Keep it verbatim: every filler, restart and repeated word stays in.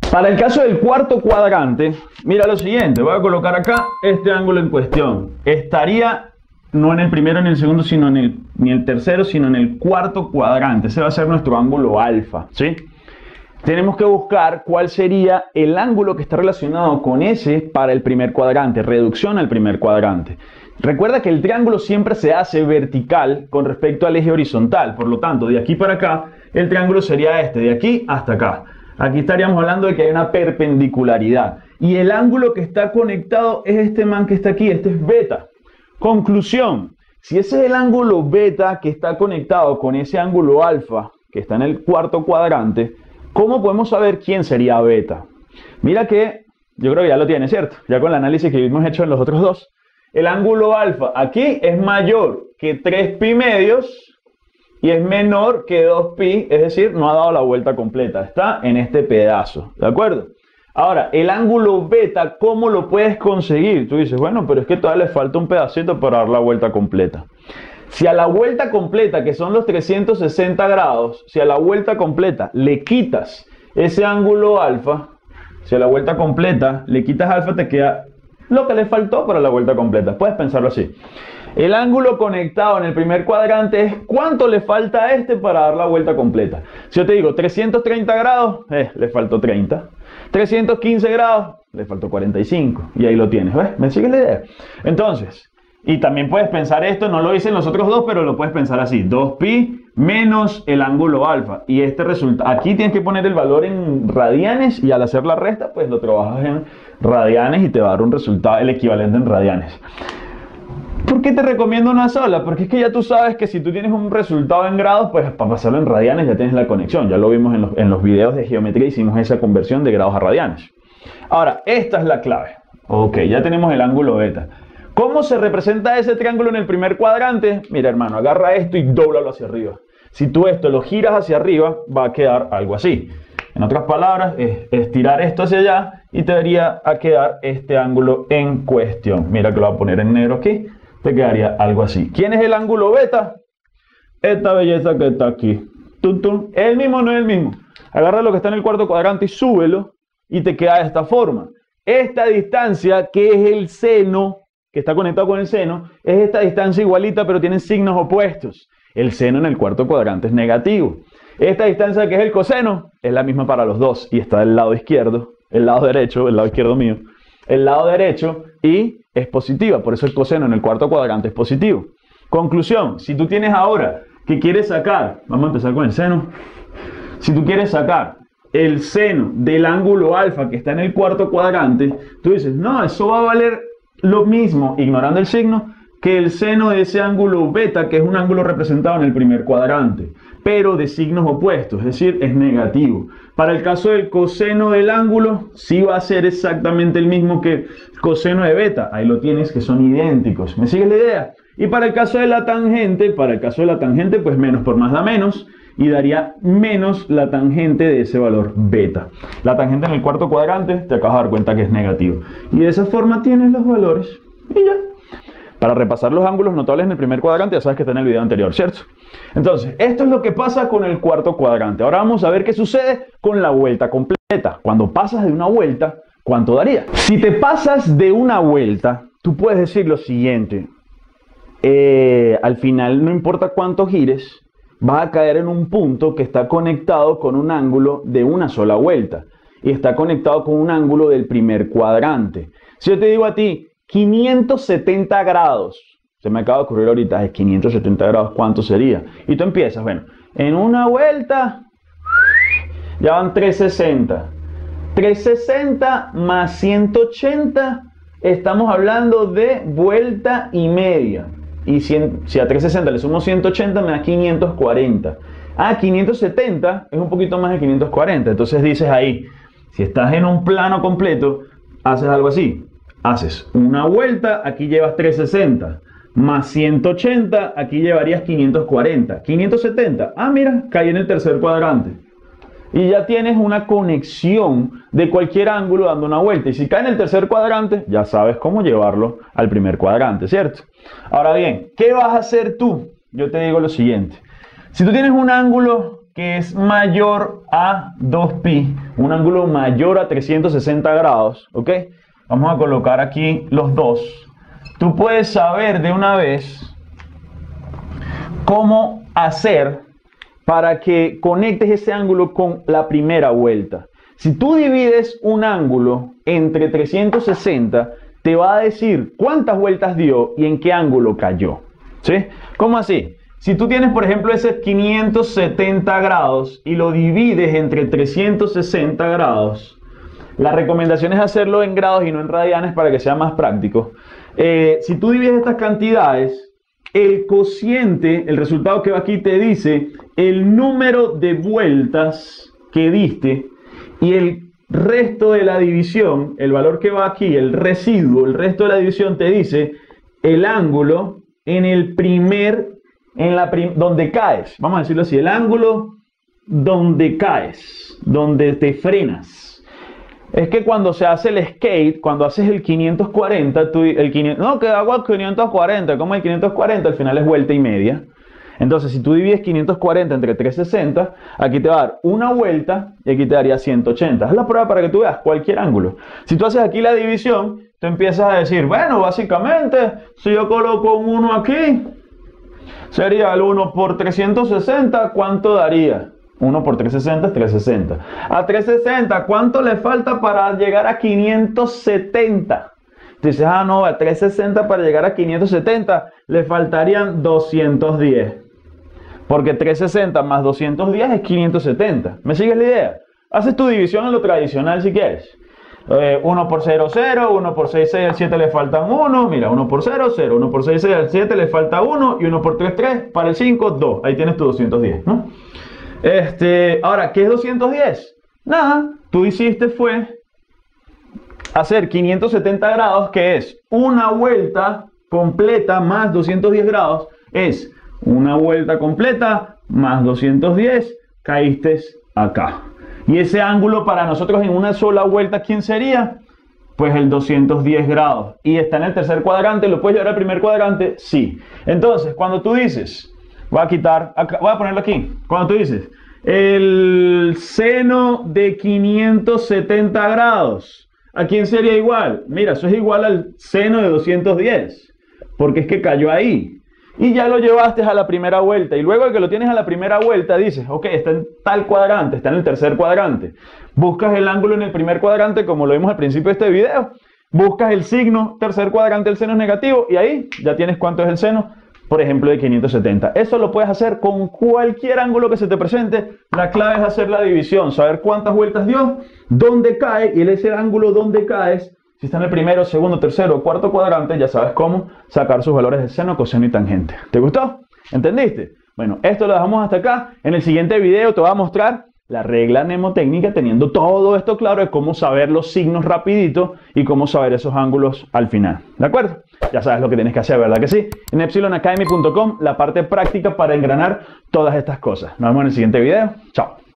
Para el caso del cuarto cuadrante, mira lo siguiente, voy a colocar acá este ángulo en cuestión. Estaría no en el primero ni en el segundo, sino en el, ni el tercero, sino en el cuarto cuadrante. Ese va a ser nuestro ángulo alfa, ¿sí? Tenemos que buscar cuál sería el ángulo que está relacionado con ese para el primer cuadrante, reducción al primer cuadrante. Recuerda que el triángulo siempre se hace vertical con respecto al eje horizontal, por lo tanto, de aquí para acá, el triángulo sería este, de aquí hasta acá. Aquí estaríamos hablando de que hay una perpendicularidad. Y el ángulo que está conectado es este man que está aquí, este es beta. Conclusión, si ese es el ángulo beta que está conectado con ese ángulo alfa que está en el cuarto cuadrante, ¿cómo podemos saber quién sería beta? Mira que, yo creo que ya lo tiene, ¿cierto? Ya con el análisis que hemos hecho en los otros dos. El ángulo alfa aquí es mayor que tres pi medios y es menor que dos pi, es decir, no ha dado la vuelta completa, está en este pedazo, ¿de acuerdo? Ahora, el ángulo beta, ¿cómo lo puedes conseguir? Tú dices, bueno, pero es que todavía le falta un pedacito para dar la vuelta completa. Si a la vuelta completa, que son los trescientos sesenta grados, si a la vuelta completa le quitas ese ángulo alfa, si a la vuelta completa le quitas alfa, te queda lo que le faltó para la vuelta completa. Puedes pensarlo así. El ángulo conectado en el primer cuadrante es cuánto le falta a este para dar la vuelta completa. Si yo te digo trescientos treinta grados, eh, le faltó treinta. trescientos quince grados, le faltó cuarenta y cinco. Y ahí lo tienes, ¿ves? ¿Me sigues la idea? Entonces, y también puedes pensar esto, no lo hice en los otros dos, pero lo puedes pensar así. dos pi menos el ángulo alfa. Y este resulta, aquí tienes que poner el valor en radianes y al hacer la resta, pues lo trabajas en radianes y te va a dar un resultado, el equivalente en radianes. ¿Por qué te recomiendo una sola? Porque es que ya tú sabes que si tú tienes un resultado en grados, pues para pasarlo en radianes ya tienes la conexión. Ya lo vimos en los, en los videos de geometría, hicimos esa conversión de grados a radianes. Ahora, esta es la clave. Ok, ya tenemos el ángulo beta. ¿Cómo se representa ese triángulo en el primer cuadrante? Mira, hermano, agarra esto y dóblalo hacia arriba. Si tú esto lo giras hacia arriba, va a quedar algo así. En otras palabras, es estirar esto hacia allá y te debería a quedar este ángulo en cuestión. Mira que lo voy a poner en negro aquí. Te quedaría algo así. ¿Quién es el ángulo beta? Esta belleza que está aquí. Tum, tum. ¿Es el mismo o no es el mismo? Agarra lo que está en el cuarto cuadrante y súbelo y te queda de esta forma. Esta distancia, que es el seno, que está conectado con el seno, es esta distancia igualita, pero tienen signos opuestos. El seno en el cuarto cuadrante es negativo. Esta distancia, que es el coseno, es la misma para los dos y está del lado izquierdo, el lado derecho, el lado izquierdo mío, el lado derecho y es positiva, por eso el coseno en el cuarto cuadrante es positivo. Conclusión, si tú tienes ahora que quieres sacar, vamos a empezar con el seno, si tú quieres sacar el seno del ángulo alfa que está en el cuarto cuadrante, tú dices, no, eso va a valer lo mismo, ignorando el signo, que el seno de ese ángulo beta, que es un ángulo representado en el primer cuadrante, pero de signos opuestos, es decir, es negativo. Para el caso del coseno del ángulo, sí va a ser exactamente el mismo que el coseno de beta. Ahí lo tienes, que son idénticos. ¿Me sigues la idea? Y para el caso de la tangente, para el caso de la tangente, pues menos por más da menos, y daría menos la tangente de ese valor beta. La tangente en el cuarto cuadrante, te acabas de dar cuenta que es negativo. Y de esa forma tienes los valores, y ya. Para repasar los ángulos notables en el primer cuadrante, ya sabes que está en el video anterior, ¿cierto? Entonces, esto es lo que pasa con el cuarto cuadrante. Ahora vamos a ver qué sucede con la vuelta completa. Cuando pasas de una vuelta, ¿cuánto daría? Si te pasas de una vuelta, tú puedes decir lo siguiente. Eh, al final, no importa cuánto gires, vas a caer en un punto que está conectado con un ángulo de una sola vuelta. Y está conectado con un ángulo del primer cuadrante. Si yo te digo a ti, quinientos setenta grados, se me acaba de ocurrir ahorita, es quinientos setenta grados, ¿cuánto sería? Y tú empiezas, bueno, en una vuelta, ya van trescientos sesenta. trescientos sesenta más ciento ochenta, estamos hablando de vuelta y media. Y si, en, si a trescientos sesenta le sumo ciento ochenta, me da quinientos cuarenta. Ah, quinientos setenta es un poquito más de quinientos cuarenta. Entonces dices ahí, si estás en un plano completo, haces algo así. Haces una vuelta, aquí llevas trescientos sesenta, más ciento ochenta, aquí llevarías quinientos cuarenta. quinientos setenta, ah mira, caí en el tercer cuadrante. Y ya tienes una conexión de cualquier ángulo dando una vuelta. Y si cae en el tercer cuadrante, ya sabes cómo llevarlo al primer cuadrante, ¿cierto? Ahora bien, ¿qué vas a hacer tú? Yo te digo lo siguiente. Si tú tienes un ángulo que es mayor a dos pi, un ángulo mayor a trescientos sesenta grados, ¿ok? Vamos a colocar aquí los dos. Tú puedes saber de una vez cómo hacer para que conectes ese ángulo con la primera vuelta. Si tú divides un ángulo entre trescientos sesenta, te va a decir cuántas vueltas dio y en qué ángulo cayó, ¿sí? ¿Cómo así? Si tú tienes, por ejemplo, ese quinientos setenta grados y lo divides entre trescientos sesenta grados, la recomendación es hacerlo en grados y no en radianes para que sea más práctico. Eh, si tú divides estas cantidades, el cociente, el resultado que va aquí te dice el número de vueltas que diste y el resto de la división, el valor que va aquí, el residuo, el resto de la división te dice el ángulo en el primer, en la prim, donde caes, vamos a decirlo así, el ángulo donde caes, donde te frenas. Es que cuando se hace el skate, cuando haces el quinientos cuarenta, tú, el quinientos, no, que hago el quinientos cuarenta, como el quinientos cuarenta, al final es vuelta y media. Entonces, si tú divides quinientos cuarenta entre trescientos sesenta, aquí te va a dar una vuelta y aquí te daría ciento ochenta. Haz la prueba para que tú veas cualquier ángulo. Si tú haces aquí la división, tú empiezas a decir, bueno, básicamente, si yo coloco un uno aquí, sería el uno por trescientos sesenta, ¿cuánto daría? uno por trescientos sesenta es trescientos sesenta. A trescientos sesenta, ¿cuánto le falta para llegar a quinientos setenta? Dices, ah, no, a trescientos sesenta para llegar a quinientos setenta le faltarían doscientos diez. Porque trescientos sesenta más doscientos diez es quinientos setenta. ¿Me sigues la idea? Haces tu división en lo tradicional si quieres. Eh, uno por cero, cero, uno por seis, seis, al siete le faltan uno. Mira, uno por cero, cero, uno por seis, seis, al siete le falta uno. Y uno por tres, tres, para el cinco, dos. Ahí tienes tu doscientos diez, ¿no? Este, ahora, ¿qué es doscientos diez? Nada, tú hiciste fue hacer quinientos setenta grados, que es una vuelta completa más doscientos diez grados, es una vuelta completa más doscientos diez, caíste acá. Y ese ángulo para nosotros en una sola vuelta, ¿quién sería? Pues el doscientos diez grados. Y está en el tercer cuadrante, ¿lo puedes llevar al primer cuadrante? Sí. Entonces, cuando tú dices... Voy a quitar, acá, voy a ponerlo aquí. Cuando tú dices el seno de quinientos setenta grados, ¿a quién sería igual? Mira, eso es igual al seno de doscientos diez, porque es que cayó ahí. Y ya lo llevaste a la primera vuelta. Y luego de que lo tienes a la primera vuelta, dices, ok, está en tal cuadrante, está en el tercer cuadrante. Buscas el ángulo en el primer cuadrante, como lo vimos al principio de este video. Buscas el signo, tercer cuadrante, el seno es negativo. Y ahí ya tienes cuánto es el seno. Por ejemplo, de quinientos setenta. Eso lo puedes hacer con cualquier ángulo que se te presente. La clave es hacer la división, saber cuántas vueltas dio, dónde cae, y ese ángulo donde caes, si está en el primero, segundo, tercero o cuarto cuadrante, ya sabes cómo sacar sus valores de seno, coseno y tangente. ¿Te gustó? ¿Entendiste? Bueno, esto lo dejamos hasta acá. En el siguiente video te voy a mostrar la regla mnemotécnica, teniendo todo esto claro, de cómo saber los signos rapidito y cómo saber esos ángulos al final. ¿De acuerdo? Ya sabes lo que tienes que hacer, ¿verdad que sí? En epsilon academy punto com, la parte práctica para engranar todas estas cosas. Nos vemos en el siguiente video. Chao.